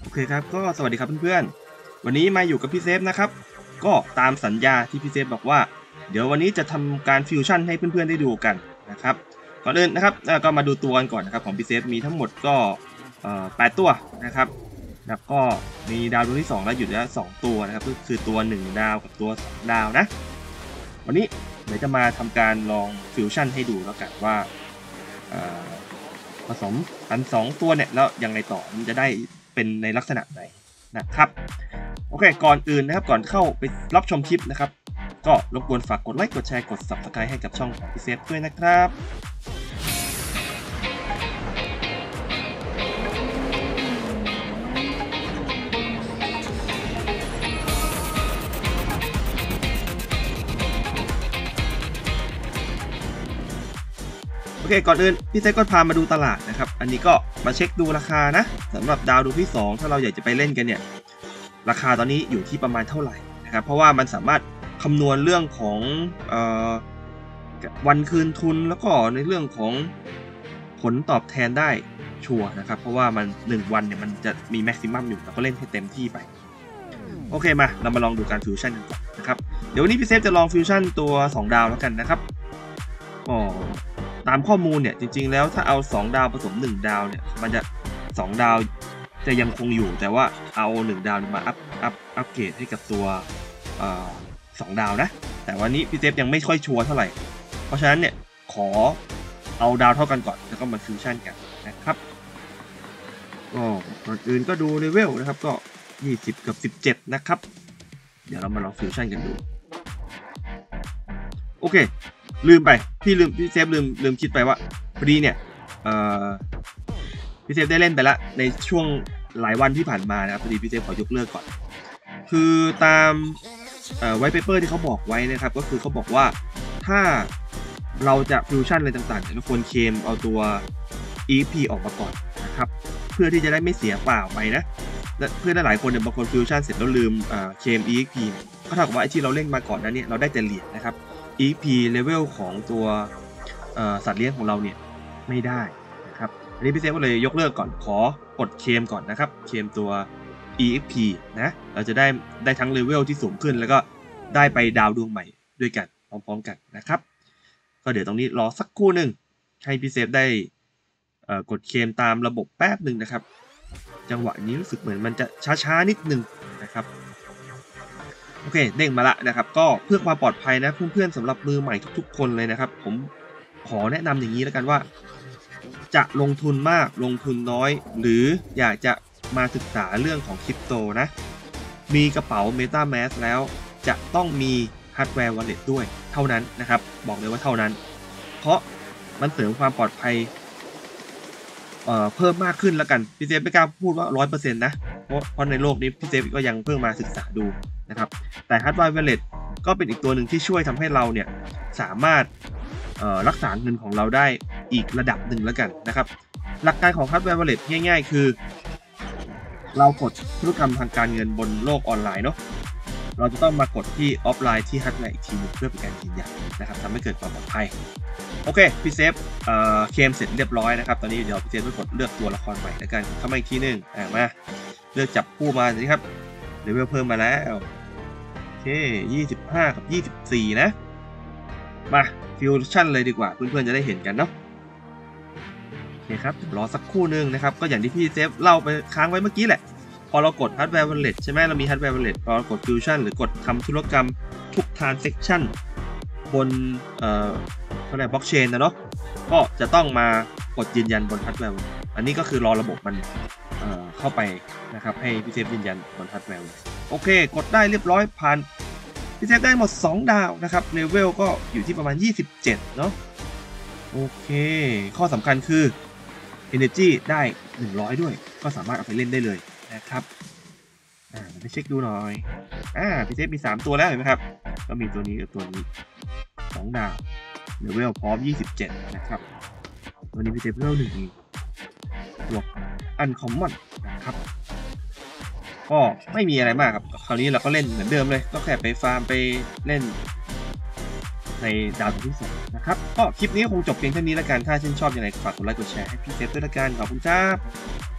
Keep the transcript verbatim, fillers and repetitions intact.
โอเคครับก็สวัสดีครับเพื่อนๆวันนี้มาอยู่กับพี่เซฟนะครับก็ตามสัญญาที่พี่เซฟบอกว่าเดี๋ยววันนี้จะทำการฟิวชั่นให้เพื่อนๆได้ดูกันนะครับก่อนอื่นนะครับก็มาดูตัวกันก่อนนะครับของพี่เซฟมีทั้งหมดก็แปดตัวนะครับแล้วก็มีดาวดวงที่สองแล้วอยู่แล้วสองตัวนะครับก็คือตัวหนึ่งดาวกับตัวสองดาวนะวันนี้เดี๋ยวจะมาทำการลองฟิวชั่นให้ดูแล้วกันว่าผสมกันสองตัวเนี่ยแล้วยังไงต่อมันจะได้เป็นในลักษณะไหนนะครับโอเคก่อนอื่นนะครับก่อนเข้าไปรับชมคลิปนะครับก็รบกวนฝากกดไลค์กดแชร์กด ซับสไครบ์ ให้กับช่องของพี่เซฟด้วยนะครับโอเคก่อนอื่นพี่เซฟก็พามาดูตลาดนะครับอันนี้ก็มาเช็คดูราคานะสำหรับดาวดวงที่สองถ้าเราอยากจะไปเล่นกันเนี่ยราคาตอนนี้อยู่ที่ประมาณเท่าไหร่นะครับเพราะว่ามันสามารถคำนวณเรื่องของเอ่อวันคืนทุนแล้วก็ในเรื่องของผลตอบแทนได้ชัวร์นะครับเพราะว่ามันหนึ่งวันเนี่ยมันจะมีแม็กซิมัมอยู่เราก็เล่นให้เต็มที่ไปโอเคมาเรามาลองดูการฟิวชั่นกันก่อนนะครับเดี๋ยววันนี้พี่เซฟจะลองฟิวชั่นตัวสองดาวแล้วกันนะครับก็ตามข้อมูลเนี่ยจริงๆแล้วถ้าเอาสองดาวผสมหนึ่งดาวเนี่ยมันจะสองดาวจะยังคงอยู่แต่ว่าเอาหนึ่งดาวมาอัพอัพอัพเกรดให้กับตัวสองดาวนะแต่วันนี้พี่เซฟยังไม่ค่อยชัวร์เท่าไหร่เพราะฉะนั้นเนี่ยขอเอาดาวเท่ากันก่อนแล้วก็มาฟิวชั่นกันนะครับก็ก่อนอื่นก็ดูเลเวลนะครับก็ยี่สิบกับสิบเจ็ดนะครับเดี๋ยวเรามาลองฟิวชั่นกันดูโอเคลืมไปพี่ลืมพี่เซฟลืมลืมคิดไปว่าพอดีเนี่ยเอ่อพี่เซฟได้เล่นไปแล้วในช่วงหลายวันที่ผ่านมานะครับพอดีพี่เซฟขอยกเลิกก่อนคือตามไวท์เปเปอร์ที่เขาบอกไว้นะครับก็คือเขาบอกว่าถ้าเราจะฟิวชั่นอะไรต่างๆก็ควรเคลมเอาตัว อี เอ็กซ์ พี ออกมาก่อนนะครับเพื่อที่จะได้ไม่เสียเปล่าไปนะและเพื่อนหลายคนเนี่ยบางคนฟิวชั่นเสร็จแล้วลืมเคลม อี เอ็กซ์ พี ก็เท่ากับว่าไอ้ที่เราเล่นมาก่อนนั้นเนี่ยเราได้แต่เหรียญนะครับ อี เอ็กซ์ พี เลเวลของตัวสัตว์เลี้ยงของเราเนี่ยไม่ได้นะครับอันนี้พี่เซฟก็เลยยกเลิกก่อนขอกดเคลมก่อนนะครับเคลมตัว อี เอ็กซ์ พี นะเราจะได้ได้ทั้งเลเวลที่สูงขึ้นแล้วก็ได้ไปดาวดวงใหม่ด้วยกันพร้อมๆกันนะครับก็เดี๋ยวตรงนี้รอสักครู่หนึ่งให้พี่เซฟได้กดเคลมตามระบบแป๊บหนึ่งนะครับจังหวะนี้รู้สึกเหมือนมันจะช้าๆนิดนึงนะครับโอเคเด้งมาละนะครับก็เพื่อความปลอดภัยนะเพื่อนๆสำหรับมือใหม่ทุกๆคนเลยนะครับผมขอแนะนำอย่างนี้แล้วกันว่าจะลงทุนมากลงทุนน้อยหรืออยากจะมาศึกษาเรื่องของคริปโตนะมีกระเป๋า MetaMask แล้วจะต้องมีฮาร์ดแวร์ Wallet ด้วยเท่านั้นนะครับบอกเลยว่าเท่านั้นเพราะมันเสริมความปลอดภัยเอ่อเพิ่มมากขึ้นแล้วกันพี่เซฟไม่กล้าพูดว่า ร้อยเปอร์เซ็นต์ นะเพราะเพราะในโลกนี้พี่เซฟก็ยังเพิ่งมาศึกษาดูนะครับแต่ฮาร์ดแวร์ Wallet ก็เป็นอีกตัวหนึ่งที่ช่วยทำให้เราเนี่ยสามารถรักษาเงินของเราได้อีกระดับหนึ่งแล้วกันนะครับหลักการของฮาร์ดแวร์ Wallet ง่ายๆคือเรากดธุรกรรมทางการเงินบนโลกออนไลน์เนาะเราจะต้องมากดที่ออฟไลน์ที่ฮาร์ดแวร์อีกทีนึงเพื่อเป็นการยืนยันนะครับทำให้เกิดความปลอดภัยโอเคพี่เซฟเอ่อเคลมเสร็จเรียบร้อยนะครับตอนนี้เดี๋ยวพี่เซฟไปกดเลือกตัวละครใหม่แล้วกันเข้ามาอีกทีนึงอ่ามาเลือกจับคู่มาสิครับเลเวลเพิ่มมาแล้วโอเคยี่สิบห้ากับยี่สิบสี่นะมาฟิวชั่นเลยดีกว่าเพื่อนๆจะได้เห็นกันเนาะโอเคครับรอสักครู่นึงนะครับก็อย่างที่พี่เซฟเล่าไปค้างไว้เมื่อกี้แหละพอเรากด Hardware Wallet ใช่ไหมเรามี Hardware Wallet พอเรากด Fusion หรือกดทำธุรกรรมทุก Transaction บนเอ่อเขาเรียกบล็อกเชนนะเนาะก็จะต้องมากดยืนยันบน Hardware อันนี้ก็คือรอระบบมันเอ่อเข้าไปนะครับให้พี่เซฟยืนยันบน Hardware โอเคกดได้เรียบร้อยผ่านพี่เซฟได้หมดสองดาวนะครับเลเวลก็อยู่ที่ประมาณยี่สิบเจ็ดเนาะโอเคข้อสำคัญคือ Energy ได้หนึ่งร้อยด้วยก็สามารถเอาไปเล่นได้เลยนะครับอ่าไปเช็คดูหน่อยอ่าพี่เซฟมีสามตัวแล้วเห็นไหมครับก็มีตัวนี้กับตัวนี้สองดาวเลเวลพร้อมยี่สิบเจ็ดนะครับตัวนี้พี่เซฟเลเวลหนึ่งตัวอันคอมมอนนะครับก็ไม่มีอะไรมากครับคราวนี้เราก็เล่นเหมือนเดิมเลยก็แค่ไปฟาร์มไปเล่นในดาวที่สองนะครับก็คลิปนี้คงจบเพียงเท่านี้แล้วกันถ้าชื่นชอบยังไงฝากกดไลค์กดแชร์ให้พี่เซฟด้วยละกันขอบคุณครับ